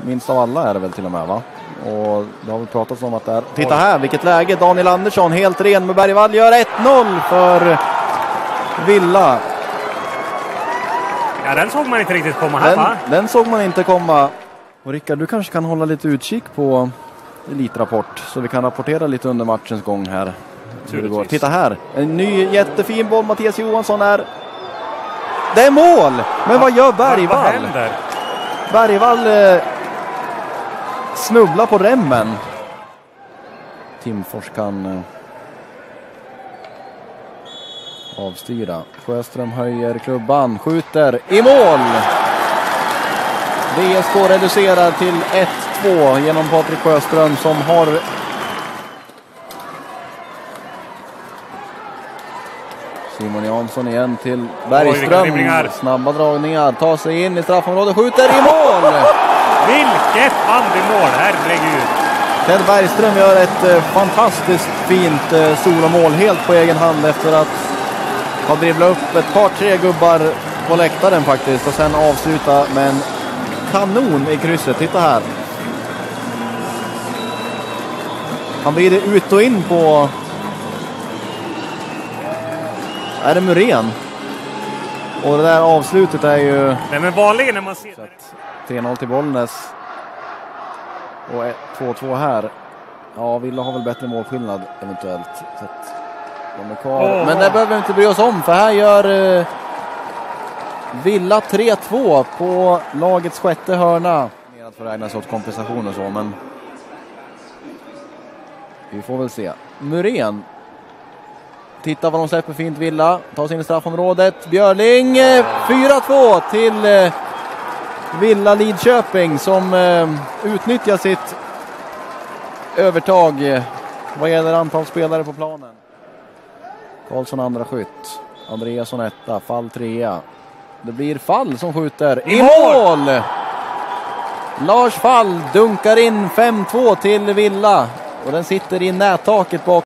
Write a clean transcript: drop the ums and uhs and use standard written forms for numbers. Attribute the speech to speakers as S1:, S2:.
S1: minst av alla är det väl till och med, va? Och det har vi pratat om att det är... Titta här, vilket läge. Daniel Andersson helt ren med Bergvall gör 1-0 för Villa.
S2: Ja, den såg man inte riktigt komma här, va?
S1: Den såg man inte komma. Och Rickard, du kanske kan hålla lite utkik på Elitrapport så vi kan rapportera lite under matchens gång här. Hur det går. Titta här, en ny jättefin boll. Mattias Johansson är... Det är mål! Men vad gör Bergvall?
S2: Vad händer?
S1: Bergvall snubblar på remmen. Timfors kan avstyra. Sjöström höjer klubban, skjuter i mål! VSK reducerar till 1-2 genom Patrik Sjöström som har... Simon Jansson igen till Bergström. Snabba dragningar, tar sig in i straffområdet, skjuter i mål!
S2: Vilket bandymål, herregud!
S1: Ted Bergström gör ett fantastiskt fint solomål helt på egen hand efter att ha dribblat upp ett par tre gubbar på läktaren faktiskt och sen avsluta med en kanon i krysset. Titta här. Han blir ut och in på... Är det Muren? Och det där avslutet är ju...
S2: Nej, men vanligen när man ser...
S1: 3-0 till Bollnäs. Och 2-2 här. Ja, Villa har väl bättre målskillnad eventuellt. Så att de är kvar. Men det behöver vi inte bry oss om. För här gör Villa 3-2 på lagets sjätte hörna. För att ägna sig åt kompensation och så, men... Vi får väl se. Muren. Titta vad de släpper fint Villa. Tar sig in i straffområdet. Björling 4-2 till Villa Lidköping som utnyttjar sitt övertag vad gäller antal spelare på planen. Karlsson andra skytt. Andreasson etta. Fall trea. Det blir Fall som skjuter i mål! Lars Fall dunkar in 5-2 till Villa. Och den sitter i nättaket bak.